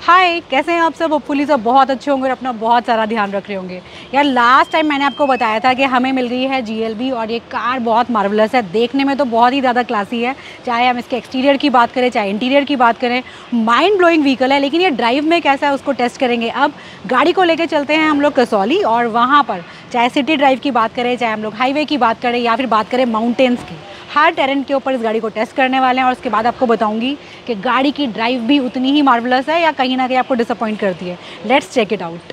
हाय, कैसे हैं आप सब? होपफुली सब बहुत अच्छे होंगे और अपना बहुत सारा ध्यान रख रहे होंगे। यार लास्ट टाइम मैंने आपको बताया था कि हमें मिल रही है GLB और ये कार बहुत मार्वलस है। देखने में तो बहुत ही ज़्यादा क्लासी है, चाहे हम इसके एक्सटीरियर की बात करें चाहे इंटीरियर की बात करें। माइंड ब्लोइंग व्हीकल है, लेकिन ये ड्राइव में कैसा है उसको टेस्ट करेंगे। अब गाड़ी को लेकर चलते हैं हम लोग कसौली, और वहाँ पर चाहे सिटी ड्राइव की बात करें, चाहे हम लोग हाईवे की बात करें या फिर बात करें माउंटेन्स की, हर टेरेन के ऊपर इस गाड़ी को टेस्ट करने वाले हैं। और उसके बाद आपको बताऊंगी कि गाड़ी की ड्राइव भी उतनी ही मार्वलस है या कहीं ना कहीं आपको डिसअपॉइंट करती है। Let's check it out.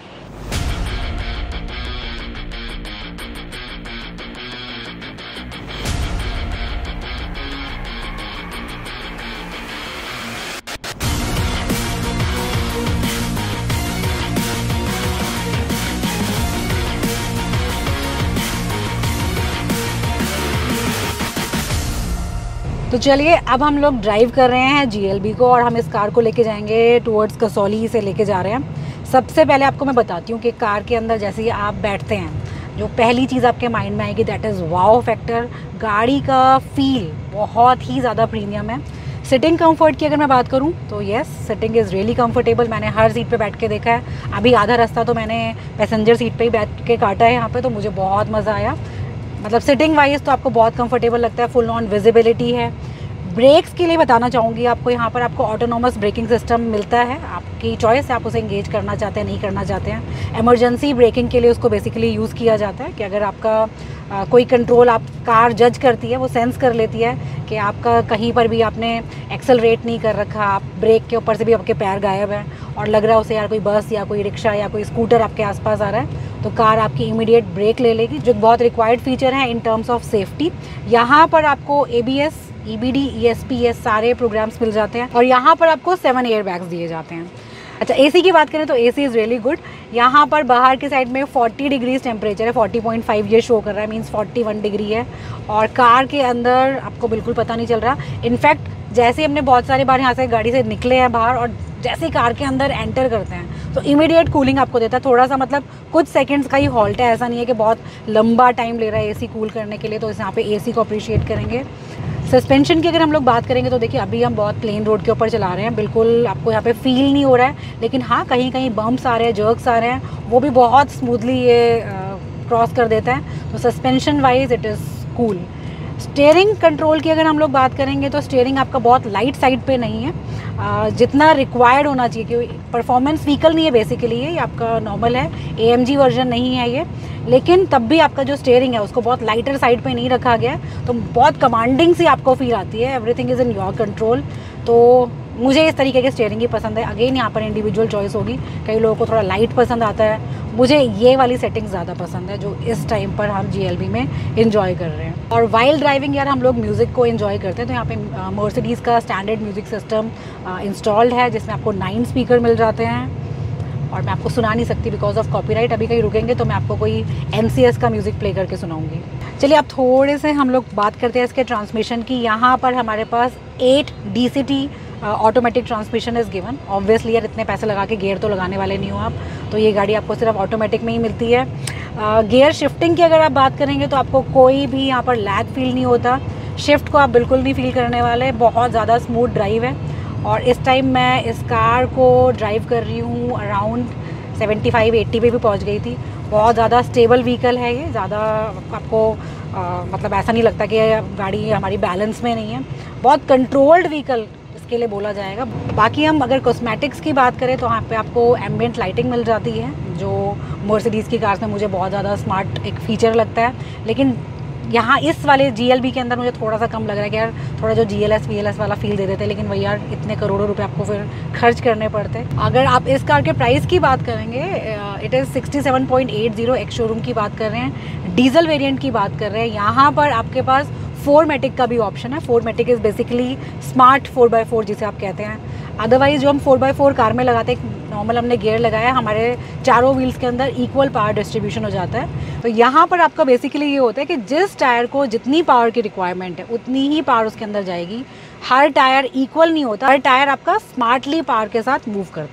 तो चलिए, अब हम लोग ड्राइव कर रहे हैं GLB को, और हम इस कार को लेके जाएंगे टुवर्ड्स कसौली से लेके जा रहे हैं। सबसे पहले आपको मैं बताती हूँ कि कार के अंदर जैसे ही आप बैठते हैं, जो पहली चीज़ आपके माइंड में आएगी दैट इज़ वाओ फैक्टर। गाड़ी का फील बहुत ही ज़्यादा प्रीमियम है। सिटिंग कंफर्ट की अगर मैं बात करूँ तो yes, sitting is really comfortable. मैंने हर सीट पे बैठ के देखा है। अभी आधा रास्ता तो मैंने पैसेंजर सीट पे ही बैठ के काटा है यहाँ पे, तो मुझे बहुत मज़ा आया। मतलब सिटिंग वाइज तो आपको बहुत कंफर्टेबल लगता है। फुल ऑन विजिबिलिटी है। ब्रेक्स के लिए बताना चाहूँगी आपको, यहाँ पर आपको ऑटोनोमस ब्रेकिंग सिस्टम मिलता है। आपकी चॉइस है, आप उसे इंगेज करना चाहते हैं नहीं करना चाहते हैं। इमरजेंसी ब्रेकिंग के लिए उसको बेसिकली यूज़ किया जाता है कि अगर आपका कोई कंट्रोल आप कार जज करती है, वो सेंस कर लेती है कि आपका कहीं पर भी आपने एक्सेलरेट नहीं कर रखा, आप ब्रेक के ऊपर से भी आपके पैर गायब हैं और लग रहा है उसे यार कोई बस या कोई रिक्शा या कोई स्कूटर आपके आसपास आ रहा है, तो कार आपकी इमीडिएट ब्रेक ले लेगी, जो बहुत रिक्वायर्ड फीचर है इन टर्म्स ऑफ सेफ्टी। यहाँ पर आपको ABS, EBD, ESP ये सारे प्रोग्राम्स मिल जाते हैं, और यहाँ पर आपको 7 एयर बैग्स दिए जाते हैं। अच्छा, AC की बात करें तो AC इज़ रियली गुड। यहाँ पर बाहर की साइड में 40 डिग्रीज टेम्परेचर है, 40.5 ये शो कर रहा है, मीन्स 41 डिग्री है। और कार के अंदर आपको बिल्कुल पता नहीं चल रहा। इनफैक्ट जैसे हमने बहुत सारी बार यहाँ से गाड़ी से निकले हैं बाहर, और जैसे ही कार के अंदर एंटर करते हैं तो इमीडिएट कूलिंग आपको देता है। थोड़ा सा मतलब कुछ सेकंड्स का ही हॉल्ट है, ऐसा नहीं है कि बहुत लंबा टाइम ले रहा है AC कूल करने के लिए, तो इस यहाँ पे AC को अप्रिशिएट करेंगे। सस्पेंशन की अगर हम लोग बात करेंगे तो देखिए, अभी हम बहुत प्लेन रोड के ऊपर चला रहे हैं, बिल्कुल आपको यहाँ पे फील नहीं हो रहा है। लेकिन हाँ, कहीं कहीं बम्प्स आ रहे हैं, जर्क्स आ रहे हैं, वो भी बहुत स्मूथली ये क्रॉस कर देता है। तो suspension wise it is cool. Steering control की अगर हम लोग बात करेंगे तो स्टीयरिंग आपका बहुत लाइट साइड पे नहीं है, जितना रिक्वायर्ड होना चाहिए, क्योंकि परफॉर्मेंस व्हीकल नहीं है बेसिकली, ये आपका नॉर्मल है, AMG वर्जन नहीं है ये। लेकिन तब भी आपका जो स्टीयरिंग है उसको बहुत लाइटर साइड पे नहीं रखा गया है, तो बहुत कमांडिंग सी आपको फील आती है। Everything is in your control. तो मुझे इस तरीके के स्टीयरिंग ही पसंद है। अगेन यहाँ पर इंडिविजुअल चॉइस होगी, कई लोगों को थोड़ा लाइट पसंद आता है, मुझे ये वाली सेटिंग ज़्यादा पसंद है जो इस टाइम पर हम GLB में इन्जॉय कर रहे हैं। और वाइल ड्राइविंग यार हम लोग म्यूज़िक को इन्जॉय करते हैं, तो यहाँ पे मर्सिडीज़ का स्टैंडर्ड म्यूज़िक सिस्टम इंस्टॉल्ड है, जिसमें आपको 9 स्पीकर मिल जाते हैं। और मैं आपको सुना नहीं सकती बिकॉज ऑफ कॉपीराइट। अभी कहीं रुकेंगे तो मैं आपको कोई NCS का म्यूज़िक प्ले करके सुनाऊंगी। चलिए, अब थोड़े से हम लोग बात करते हैं इसके ट्रांसमिशन की। यहाँ पर हमारे पास 8 DCT automatic transmission is given. Obviously यार, इतने पैसे लगा के गियर तो लगाने वाले नहीं हो आप, तो ये गाड़ी आपको सिर्फ ऑटोमेटिक में ही मिलती है। गियर शिफ्टिंग की अगर आप बात करेंगे तो आपको कोई भी यहाँ पर लैग फील नहीं होता। शिफ्ट को आप बिल्कुल नहीं फील करने वाले, बहुत ज़्यादा स्मूथ ड्राइव है। और इस टाइम मैं इस कार को ड्राइव कर रही हूँ अराउंड 75-80 पे भी पहुँच गई थी। बहुत ज़्यादा स्टेबल व्हीकल है ये, ज़्यादा आपको मतलब ऐसा नहीं लगता कि गाड़ी हमारी बैलेंस में नहीं है। बहुत कंट्रोल्ड व्हीकल इसके लिए बोला जाएगा। बाकी हम अगर कॉस्मेटिक्स की बात करें तो यहाँ पे आपको एम्बिएंट लाइटिंग मिल जाती है, जो मर्सिडीज़ की कार्स में मुझे बहुत ज़्यादा स्मार्ट एक फ़ीचर लगता है। लेकिन यहाँ इस वाले GLB के अंदर मुझे थोड़ा सा कम लग रहा है कि यार थोड़ा जो GLS VLS वाला फील दे देते हैं, लेकिन वही यार इतने करोड़ों रुपए आपको फिर खर्च करने पड़ते हैं। अगर आप इस कार के प्राइस की बात करेंगे, इट इज़ 67.80। एक शोरूम की बात कर रहे हैं, डीजल वेरिएंट की बात कर रहे हैं। यहाँ पर आपके पास 4मैटिक का भी ऑप्शन है। 4मैटिक इज़ बेसिकली स्मार्ट 4x4 जिसे आप कहते हैं। अदरवाइज जो हम 4x4 कार में लगाते हैं, नॉर्मल हमने गियर लगाया, हमारे चारों व्हील्स के अंदर इक्वल पावर डिस्ट्रीब्यूशन हो जाता है। तो यहाँ पर आपका बेसिकली ये होता है कि जिस टायर को जितनी पावर की रिक्वायरमेंट है उतनी ही पावर उसके अंदर जाएगी। हर टायर इक्वल नहीं होता, हर टायर आपका स्मार्टली पावर के साथ मूव करता है।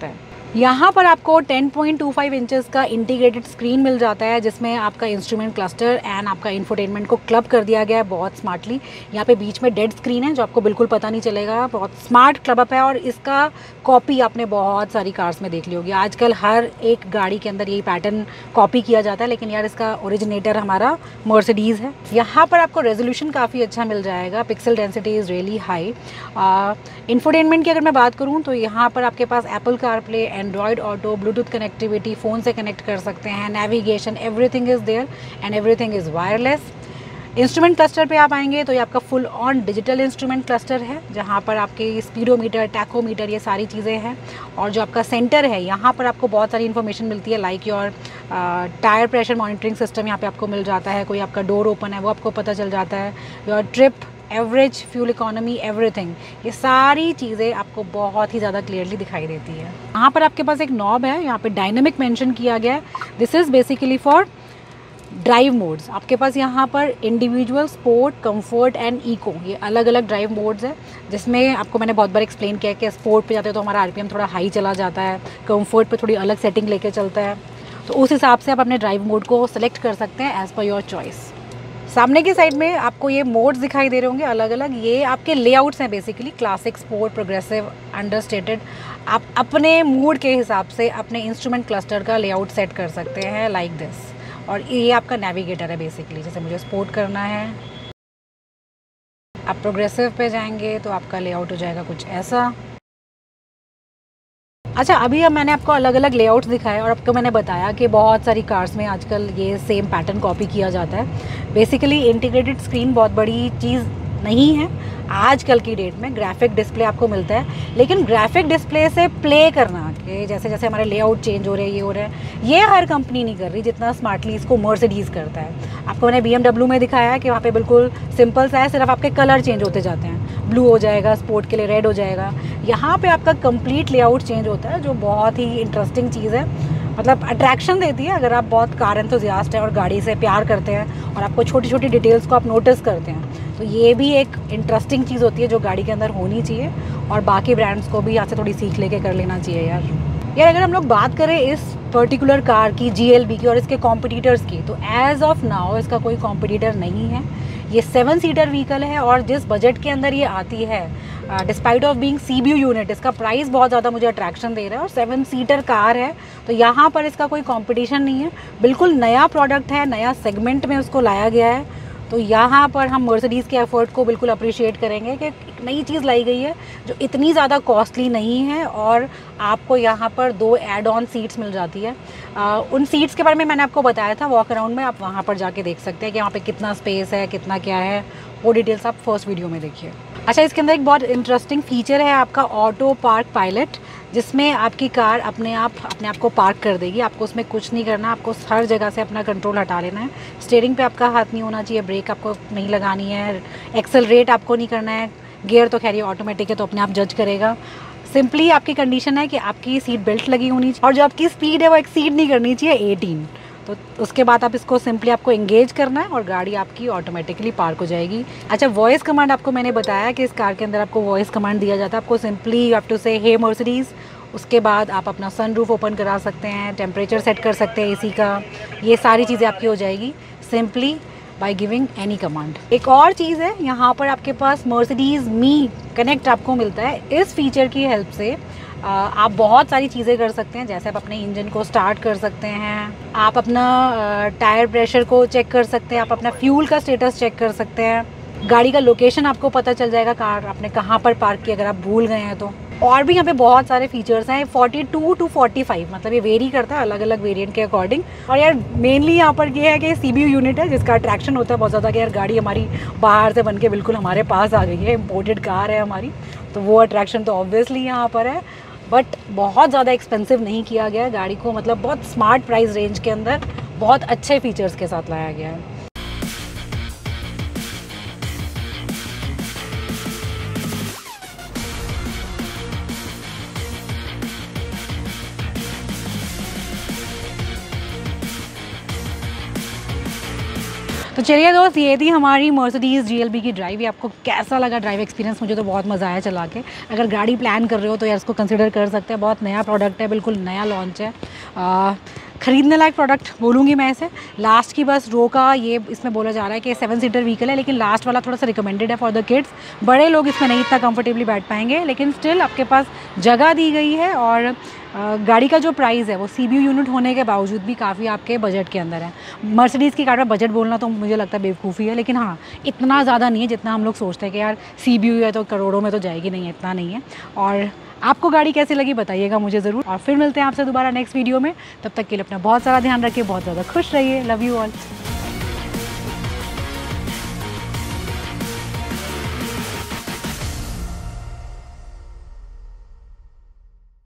यहाँ पर आपको 10.25 इंचेस का इंटीग्रेटेड स्क्रीन मिल जाता है, जिसमें आपका इंस्ट्रूमेंट क्लस्टर एंड आपका इंफोटेनमेंट को क्लब कर दिया गया है बहुत स्मार्टली। यहाँ पे बीच में डेड स्क्रीन है जो आपको बिल्कुल पता नहीं चलेगा, बहुत स्मार्ट क्लब अप है। और इसका कॉपी आपने बहुत सारी कार्स में देख ली होगी। आजकल हर एक गाड़ी के अंदर यही पैटर्न कॉपी किया जाता है, लेकिन यार इसका ओरिजिनेटर हमारा मर्सिडीज़ है। यहाँ पर आपको रेजोल्यूशन काफ़ी अच्छा मिल जाएगा, pixel density is really high. Infotainment की अगर मैं बात करूँ तो यहाँ पर आपके पास Apple CarPlay, Android Auto, Bluetooth connectivity, phone से कनेक्ट कर सकते हैं, navigation, everything is there and everything is wireless. Instrument cluster पे आप आएंगे तो ये आपका full on digital instrument cluster है, जहाँ पर आपके स्पीडोमीटर, टैकोमीटर, ये सारी चीज़ें हैं। और जो आपका सेंटर है यहाँ पर आपको बहुत सारी इन्फॉर्मेशन मिलती है, like your tyre pressure monitoring system यहाँ पे आपको मिल जाता है। कोई आपका डोर ओपन है वो आपको पता चल जाता है। Your trip, average fuel economy, everything, ये सारी चीज़ें आपको बहुत ही ज़्यादा क्लियरली दिखाई देती है। यहाँ पर आपके पास एक नॉब है, यहाँ पे डायनेमिक मेंशन किया गया है। This is basically four drive modes. आपके पास यहाँ पर individual, sport, comfort and eco, ये अलग अलग ड्राइव मोड्स है, जिसमें आपको मैंने बहुत बार एक्सप्लेन किया कि स्पोर्ट पे जाते हो तो हमारा आरपीएम थोड़ा हाई चला जाता है, कंफर्ट पे थोड़ी अलग सेटिंग लेके चलता है। तो उस हिसाब से आप अपने ड्राइव मोड को सेलेक्ट कर सकते हैं एज़ पर योर चॉइस। सामने की साइड में आपको ये मोड्स दिखाई दे रहे होंगे अलग अलग, ये आपके लेआउट्स हैं basically, classic, sport, progressive, understated. आप अपने मूड के हिसाब से अपने इंस्ट्रूमेंट क्लस्टर का लेआउट सेट कर सकते हैं लाइक दिस। और ये आपका नेविगेटर है बेसिकली, जैसे मुझे स्पोर्ट करना है, आप प्रोग्रेसिव पे जाएंगे तो आपका लेआउट हो जाएगा कुछ ऐसा। अच्छा, अभी अब मैंने आपको अलग अलग लेआउट्स दिखाए और आपको मैंने बताया कि बहुत सारी कार्स में आजकल ये सेम पैटर्न कॉपी किया जाता है। बेसिकली इंटीग्रेटेड स्क्रीन बहुत बड़ी चीज़ नहीं है आजकल की डेट में। ग्राफिक डिस्प्ले आपको मिलता है, लेकिन ग्राफिक डिस्प्ले से प्ले करना कि जैसे जैसे हमारे लेआउट चेंज हो रहे हैं, ये हो रहा है, ये हर कंपनी नहीं कर रही जितना स्मार्टली इसको मर्सिडीज़ करता है। आपको मैंने BMW में दिखाया है कि वहाँ पे बिल्कुल सिंपल सा है, सिर्फ आपके कलर चेंज होते जाते हैं, ब्लू हो जाएगा, स्पोर्ट के लिए रेड हो जाएगा। यहाँ पे आपका कंप्लीट लेआउट चेंज होता है, जो बहुत ही इंटरेस्टिंग चीज़ है, मतलब अट्रैक्शन देती है। अगर आप बहुत कार एंथुसियास्ट हैं और गाड़ी से प्यार करते हैं और आपको छोटी छोटी डिटेल्स को आप नोटिस करते हैं, तो ये भी एक इंटरेस्टिंग चीज़ होती है जो गाड़ी के अंदर होनी चाहिए। और बाकी ब्रांड्स को भी यहाँ से थोड़ी सीख लेके कर लेना चाहिए यार। अगर हम लोग बात करें इस पर्टिकुलर कार की, GLB की, और इसके कॉम्पिटिटर्स की, तो एज़ ऑफ नाउ इसका कोई कॉम्पिटिटर नहीं है। ये 7 सीटर व्हीकल है और जिस बजट के अंदर ये आती है, despite of being CBU unit, इसका प्राइस बहुत ज़्यादा मुझे अट्रैक्शन दे रहा है और 7 सीटर कार है, तो यहाँ पर इसका कोई कंपटीशन नहीं है। बिल्कुल नया प्रोडक्ट है, नया सेगमेंट में उसको लाया गया है। तो यहाँ पर हम मर्सिडीज़ के एफर्ट को बिल्कुल अप्रिशिएट करेंगे कि एक नई चीज़ लाई गई है जो इतनी ज़्यादा कॉस्टली नहीं है। और आपको यहाँ पर 2 एड ऑन सीट्स मिल जाती है। उन सीट्स के बारे में मैंने आपको बताया था वॉक अराउंड में, आप वहाँ पर जाके देख सकते हैं कि वहाँ पे कितना स्पेस है, कितना क्या है, वो डिटेल्स आप फर्स्ट वीडियो में देखिए। अच्छा, इसके अंदर एक बहुत इंटरेस्टिंग फीचर है आपका ऑटो पार्क पायलट, जिसमें आपकी कार अपने आप को पार्क कर देगी। आपको उसमें कुछ नहीं करना, आपको हर जगह से अपना कंट्रोल हटा लेना है। स्टीयरिंग पे आपका हाथ नहीं होना चाहिए, ब्रेक आपको नहीं लगानी है, एक्सेलरेट आपको नहीं करना है। गियर तो खैर ये ऑटोमेटिक है तो अपने आप जज करेगा। सिंपली आपकी कंडीशन है कि आपकी सीट बेल्ट लगी होनी चाहिए और जो आपकी स्पीड है वो एक्सीड नहीं करनी चाहिए 18। तो उसके बाद आप इसको सिंपली आपको एंगेज करना है और गाड़ी आपकी ऑटोमेटिकली पार्क हो जाएगी। अच्छा, वॉइस कमांड आपको मैंने बताया कि इस कार के अंदर आपको वॉइस कमांड दिया जाता है। आपको सिंपली यू हैव टू से हे मर्सिडीज़, उसके बाद आप अपना सनरूफ ओपन करा सकते हैं, टेम्परेचर सेट कर सकते हैं AC का, ये सारी चीज़ें आपकी हो जाएगी simply by giving any command. एक और चीज़ है, यहाँ पर आपके पास मर्सिडीज़ मी कनेक्ट आपको मिलता है। इस फीचर की हेल्प से आप बहुत सारी चीज़ें कर सकते हैं, जैसे आप अपने इंजन को स्टार्ट कर सकते हैं, आप अपना टायर प्रेशर को चेक कर सकते हैं, आप अपना फ्यूल का स्टेटस चेक कर सकते हैं, गाड़ी का लोकेशन आपको पता चल जाएगा, कार आपने कहाँ पर पार्क की अगर आप भूल गए हैं तो। और भी यहाँ पे बहुत सारे फीचर्स हैं, 42 to 45, मतलब ये वेरी करता है अलग अलग वेरिएंट के अकॉर्डिंग। और यार मेनली यहाँ पर ये है कि CBU यूनिट है जिसका अट्रैक्शन होता है बहुत ज़्यादा कि यार गाड़ी हमारी बाहर से बन के बिल्कुल हमारे पास आ गई है, इम्पोर्टेड कार है हमारी, तो वो अट्रैक्शन तो ऑब्वियसली यहाँ पर है। बट बहुत ज़्यादा एक्सपेंसिव नहीं किया गया है गाड़ी को, मतलब बहुत स्मार्ट प्राइस रेंज के अंदर बहुत अच्छे फीचर्स के साथ लाया गया है। तो चलिए दोस्त, ये थी हमारी मर्सिडीज़ GLB की ड्राइव। ये आपको कैसा लगा ड्राइव एक्सपीरियंस? मुझे तो बहुत मज़ा आया चला के। अगर गाड़ी प्लान कर रहे हो तो यार इसको कंसिडर कर सकते हैं। बहुत नया प्रोडक्ट है, बिल्कुल नया लॉन्च है। ख़रीदने लायक प्रोडक्ट बोलूँगी मैं इसे। लास्ट की बस रो का ये इसमें बोला जा रहा है कि 7 सीटर व्हीकल है, लेकिन लास्ट वाला थोड़ा सा रिकमेंडेड है फॉर द किड्स। बड़े लोग इसमें नहीं इतना कंफर्टेबली बैठ पाएंगे, लेकिन स्टिल आपके पास जगह दी गई है। और गाड़ी का जो प्राइस है वो CBU यूनिट होने के बावजूद भी काफ़ी आपके बजट के अंदर है। मर्सिडीज़ की कार में बजट बोलना तो मुझे लगता है बेवकूफ़ी है, लेकिन हाँ इतना ज़्यादा नहीं है जितना हम लोग सोचते हैं कि यार CBU है तो करोड़ों में तो जाएगी, नहीं है, इतना नहीं है। और आपको गाड़ी कैसी लगी बताइएगा मुझे ज़रूर। और फिर मिलते हैं आपसे दोबारा नेक्स्ट वीडियो में। तब तक के लिए अपना बहुत सारा ध्यान रखिए, बहुत ज़्यादा खुश रहिए। Love you all.